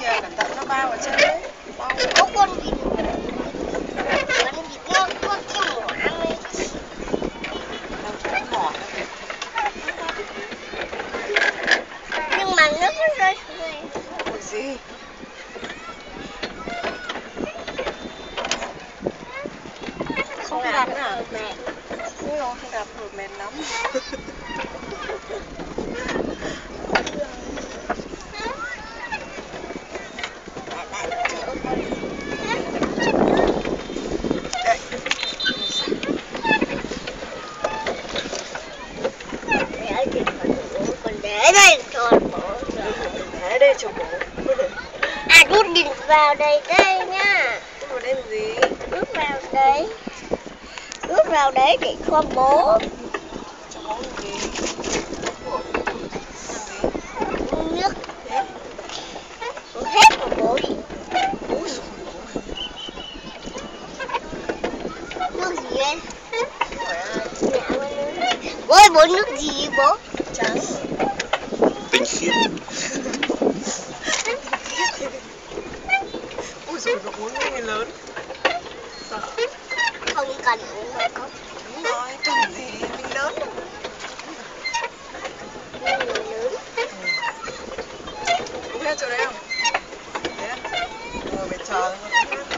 kìa, cẩn thận nó bao ở trên đấy. Có con vịt con chim mỏ này. Mỏ. Nhưng mà nó cứ rơi xuống đây. Ủa gì? Không đạp nữa à? Ui dồi, không đạp được mệt lắm. Còn để đây cho bố. Để đây cho bố. À, rút điện vào đây nhá. Rút vào đây làm gì? Rút vào đấy. Rút vào đấy để cho bố. Cho bố làm gì? Nước. Hết của bố đi. Nước gì đây? Bố ơi, bố nước gì bố? Trắng. Tinh khiết. Ui dồi, nó uống như người lớn. Sợ. Không cần uống đâu không? Đúng rồi, cần gì, mình lớn. Người lớn. Uống hết chỗ đấy không? Thế á? Ngồi phải chờ nó uống hết.